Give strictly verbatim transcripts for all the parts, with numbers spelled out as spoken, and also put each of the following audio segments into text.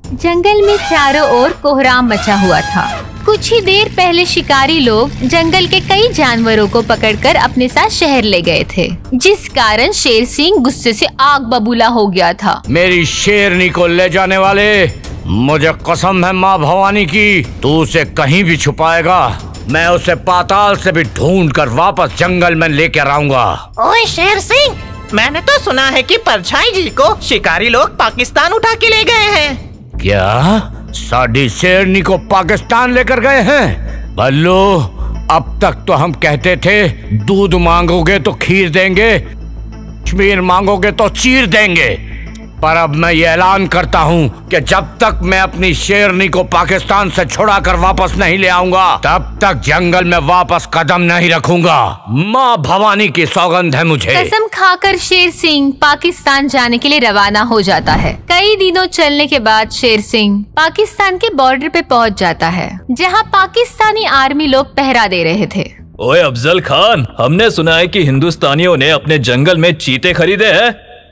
जंगल में चारों ओर कोहराम मचा हुआ था। कुछ ही देर पहले शिकारी लोग जंगल के कई जानवरों को पकड़कर अपने साथ शहर ले गए थे, जिस कारण शेर सिंह गुस्से से आग बबूला हो गया था। मेरी शेरनी को ले जाने वाले, मुझे कसम है माँ भवानी की, तू उसे कहीं भी छुपाएगा, मैं उसे पाताल से भी ढूंढ कर वापस जंगल में लेकर आऊंगा। ओए शेर सिंह, मैंने तो सुना है कि परछाई जी को शिकारी लोग पाकिस्तान उठा के ले गए हैं। क्या साडी शेरनी को पाकिस्तान लेकर गए हैं? बल्लू, अब तक तो हम कहते थे दूध मांगोगे तो खीर देंगे, कश्मीर मांगोगे तो चीर देंगे, पर अब मैं ये ऐलान करता हूँ कि जब तक मैं अपनी शेरनी को पाकिस्तान से छुड़ा कर वापस नहीं ले आऊंगा, तब तक जंगल में वापस कदम नहीं रखूंगा। माँ भवानी की सौगंध है मुझे। कसम खाकर शेर सिंह पाकिस्तान जाने के लिए रवाना हो जाता है। कई दिनों चलने के बाद शेर सिंह पाकिस्तान के बॉर्डर पे पहुंच जाता है, जहां पाकिस्तानी आर्मी लोग पहरा दे रहे थे। ओए अफजल खान, हमने सुना है कि हिंदुस्तानियों ने अपने जंगल में चीते खरीदे हैं।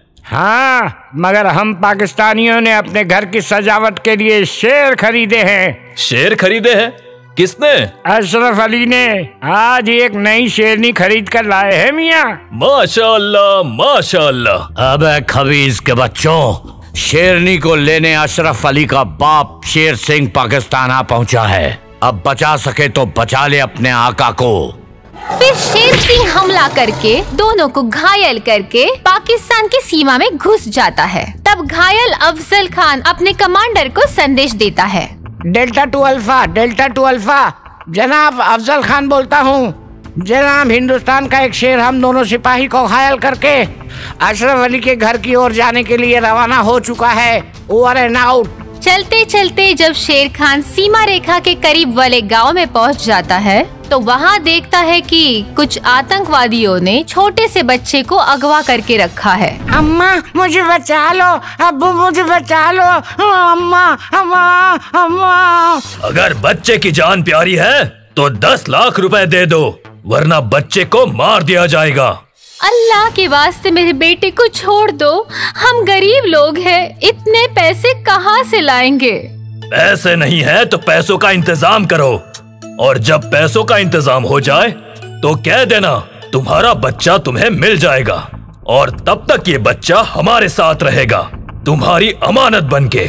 हाँ, मगर हम पाकिस्तानियों ने अपने घर की सजावट के लिए शेर खरीदे हैं। शेर खरीदे हैं? किसने? अशरफ अली ने आज एक नई शेरनी खरीद कर लाए हैं मियाँ। माशाअल्लाह माशाअल्लाह। अबे खबीज के बच्चों, शेरनी को लेने अशरफ अली का बाप शेर सिंह पाकिस्तान आ पहुँचा है। अब बचा सके तो बचा ले अपने आका को। फिर शेर सिंह हमला करके दोनों को घायल करके पाकिस्तान की सीमा में घुस जाता है। तब घायल अफजल खान अपने कमांडर को संदेश देता है। Delta two alpha, delta two alpha, जनाब अफजल खान बोलता हूँ। जनाब, हिंदुस्तान का एक शेर हम दोनों सिपाही को घायल करके अशरफ अली के घर की ओर जाने के लिए रवाना हो चुका है। Over and out. चलते चलते जब शेर खान सीमा रेखा के करीब वाले गांव में पहुंच जाता है, तो वहां देखता है कि कुछ आतंकवादियों ने छोटे से बच्चे को अगवा करके रखा है। अम्मा मुझे बचा लो, अब्बू मुझे बचा लो, अम्मा अम्मा अम्मा। अगर बच्चे की जान प्यारी है तो दस लाख रुपए दे दो, वरना बच्चे को मार दिया जाएगा। अल्लाह के वास्ते मेरे बेटे को छोड़ दो, हम गरीब लोग हैं, इतने पैसे कहाँ से लाएंगे? पैसे नहीं है तो पैसों का इंतजाम करो, और जब पैसों का इंतजाम हो जाए तो कह देना तुम्हारा बच्चा तुम्हें मिल जाएगा, और तब तक ये बच्चा हमारे साथ रहेगा तुम्हारी अमानत बनके।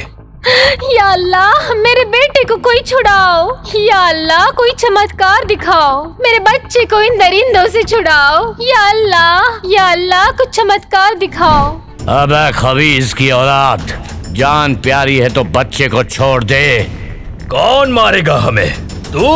या अल्लाह, मेरे बेटे को कोई छुड़ाओ। या अल्लाह, कोई चमत्कार दिखाओ, मेरे बच्चे को इन दरिंदों से छुड़ाओ। या अल्लाह, या अल्लाह, कुछ चमत्कार दिखाओ। अबे खबीज की औलाद, जान प्यारी है तो बच्चे को छोड़ दे। कौन मारेगा हमें? तू?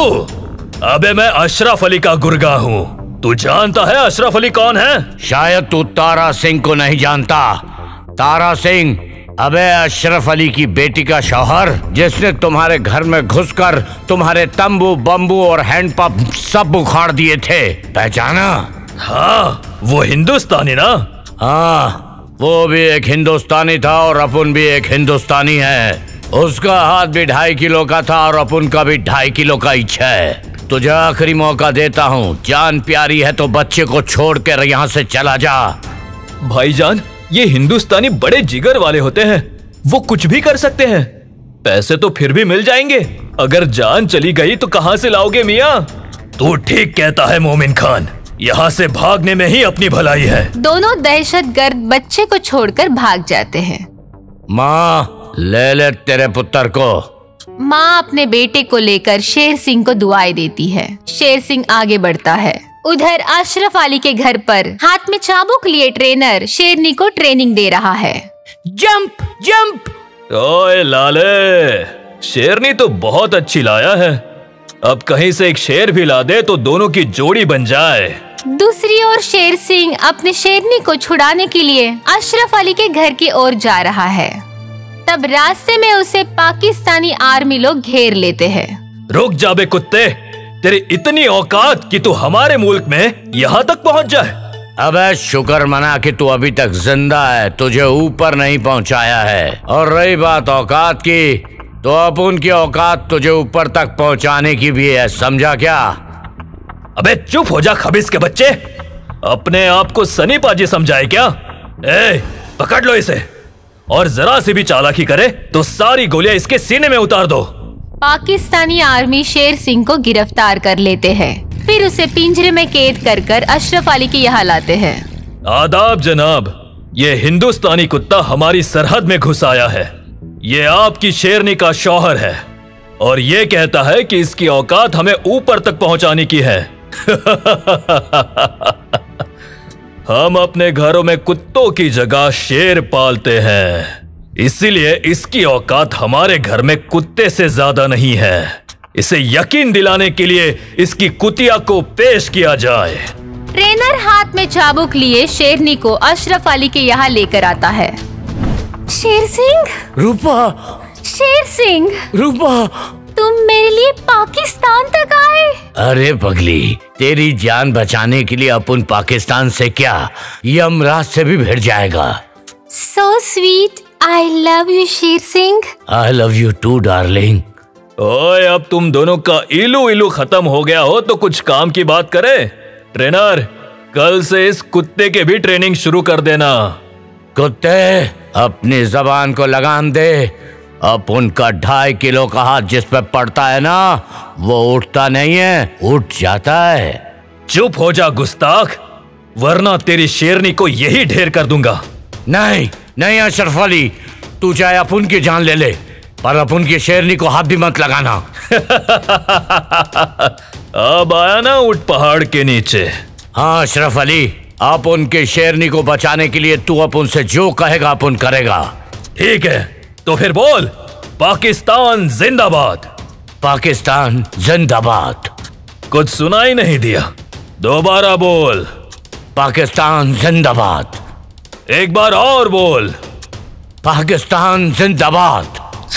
अबे मैं अशरफ अली का गुर्गा हूँ। तू जानता है अशरफ अली कौन है? शायद तू तारा सिंह को नहीं जानता। तारा सिंह, अबे अशरफ अली की बेटी का शौहर, जिसने तुम्हारे घर में घुसकर तुम्हारे तंबू बम्बू और हैंडपंप सब उखाड़ दिए थे, पहचाना? हाँ, वो हिंदुस्तानी ना? हाँ, वो भी एक हिंदुस्तानी था और अपन भी एक हिंदुस्तानी है। उसका हाथ भी ढाई किलो का था और अपन का भी ढाई किलो का इच्छा है। तुझे आखिरी मौका देता हूँ, जान प्यारी है तो बच्चे को छोड़ कर यहाँ से चला जा। भाईजान, ये हिंदुस्तानी बड़े जिगर वाले होते हैं, वो कुछ भी कर सकते हैं। पैसे तो फिर भी मिल जाएंगे, अगर जान चली गई तो कहाँ से लाओगे मियाँ? तू ठीक कहता है मोमिन खान, यहाँ से भागने में ही अपनी भलाई है। दोनों दहशतगर्द बच्चे को छोड़कर भाग जाते हैं। माँ, ले ले तेरे पुत्र को। माँ अपने बेटे को लेकर शेर सिंह को दुआएं देती है। शेर सिंह आगे बढ़ता है। उधर अशरफ अली के घर पर हाथ में चाबुक लिए ट्रेनर शेरनी को ट्रेनिंग दे रहा है। Jump jump. ओए लाले, शेरनी तो बहुत अच्छी लाया है, अब कहीं से एक शेर भी ला दे तो दोनों की जोड़ी बन जाए। दूसरी ओर शेर सिंह अपने शेरनी को छुड़ाने के लिए अशरफ अली के घर की ओर जा रहा है। तब रास्ते में उसे पाकिस्तानी आर्मी लोग घेर लेते हैं। रुक जा बे कुत्ते, तेरी इतनी औकात कि तू हमारे मुल्क में यहाँ तक पहुँच जाए। अबे शुक्र मना कि तू अभी तक जिंदा है, तुझे ऊपर नहीं पहुँचाया है। और रही बात औकात की, तो अपन की औकात तुझे ऊपर तक पहुँचाने की भी है, समझा क्या? अबे चुप हो जा खबीस के बच्चे, अपने आप को सनी पाजी समझाए क्या? ए, पकड़ लो इसे और जरा सी भी चालाकी करे तो सारी गोलियां इसके सीने में उतार दो। पाकिस्तानी आर्मी शेर सिंह को गिरफ्तार कर लेते हैं, फिर उसे पिंजरे में कैद कर कर अशरफ अली के यहाँ लाते हैं। आदाब जनाब, ये हिंदुस्तानी कुत्ता हमारी सरहद में घुस आया है। ये आपकी शेरनी का शौहर है और ये कहता है कि इसकी औकात हमें ऊपर तक पहुंचाने की है। हम अपने घरों में कुत्तों की जगह शेर पालते हैं, इसीलिए इसकी औकात हमारे घर में कुत्ते से ज्यादा नहीं है। इसे यकीन दिलाने के लिए इसकी कुतिया को पेश किया जाए। ट्रेनर हाथ में चाबुक लिए शेरनी को अशरफ अली के यहाँ लेकर आता है। शेर सिंह, रूपा, शेर सिंह, रूपा, तुम मेरे लिए पाकिस्तान तक आए? अरे पगली, तेरी जान बचाने के लिए अपन पाकिस्तान से क्या यमराज से भी भिड़ जाएगा। So sweet, I love you Sher Singh. I love you too darling। ओए, अब तुम दोनों का इलू इलू खत्म हो गया हो तो कुछ काम की बात करें। ट्रेनर, कल से इस कुत्ते के भी ट्रेनिंग शुरू कर देना। कुत्ते, अपनी जबान को लगाम दे। अब उनका ढाई किलो का हाथ जिस पे पड़ता है ना, वो उठता नहीं है, उठ जाता है। चुप हो जा गुस्ताख, वरना तेरी शेरनी को यही ढेर कर दूंगा। नहीं नहीं अशरफ अली, तू चाहे अपुन की जान ले ले, पर अपुन की शेरनी को हाथ भी मत लगाना। अब आया ना ऊंट पहाड़ के नीचे। हाँ अशरफ अली, आप उनके शेरनी को बचाने के लिए तू अपुन से जो कहेगा अपुन करेगा। ठीक है, तो फिर बोल, पाकिस्तान जिंदाबाद। पाकिस्तान जिंदाबाद। कुछ सुनाई नहीं दिया, दोबारा बोल। पाकिस्तान जिंदाबाद। एक बार और बोल। पाकिस्तान जिंदाबाद।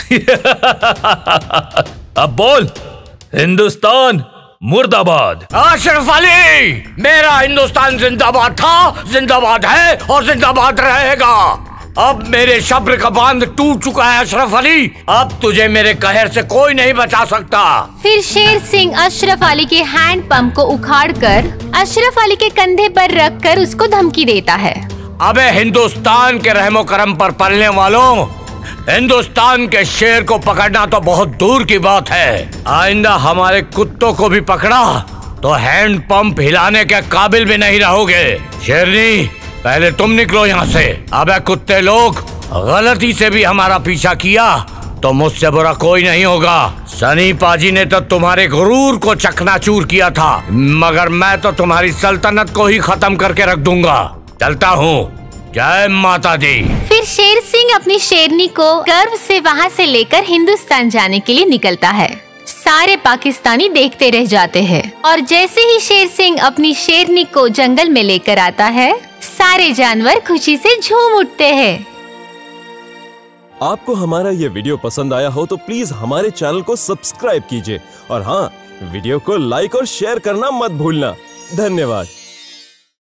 अब बोल, हिंदुस्तान मुर्दाबाद। अशरफ अली, मेरा हिंदुस्तान जिंदाबाद था, जिंदाबाद है और जिंदाबाद रहेगा। अब मेरे सब्र का बांध टूट चुका है अशरफ अली, अब तुझे मेरे कहर से कोई नहीं बचा सकता। फिर शेर सिंह अशरफ अली के हैंड पंप को उखाड़कर अशरफ अली के कंधे पर रखकर उसको धमकी देता है। अबे हिंदुस्तान के रहमो करम पर पलने वालों, हिंदुस्तान के शेर को पकड़ना तो बहुत दूर की बात है, आइंदा हमारे कुत्तों को भी पकड़ा तो हैंड पंप हिलाने के काबिल भी नहीं रहोगे। शेरनी, पहले तुम निकलो यहाँ से। अबे कुत्ते लोग, गलती से भी हमारा पीछा किया तो मुझसे बुरा कोई नहीं होगा। सनी पाजी ने तो तुम्हारे गुरूर को चकनाचूर किया था, मगर मैं तो तुम्हारी सल्तनत को ही खत्म करके रख दूंगा। चलता हूँ, जय माता दी। फिर शेर सिंह अपनी शेरनी को गर्व से वहाँ से लेकर हिंदुस्तान जाने के लिए निकलता है। सारे पाकिस्तानी देखते रह जाते हैं और जैसे ही शेर सिंह अपनी शेरनी को जंगल में लेकर आता है, सारे जानवर खुशी से झूम उठते हैं। आपको हमारा ये वीडियो पसंद आया हो तो प्लीज हमारे चैनल को सब्सक्राइब कीजिए और हाँ, वीडियो को लाइक और शेयर करना मत भूलना। धन्यवाद।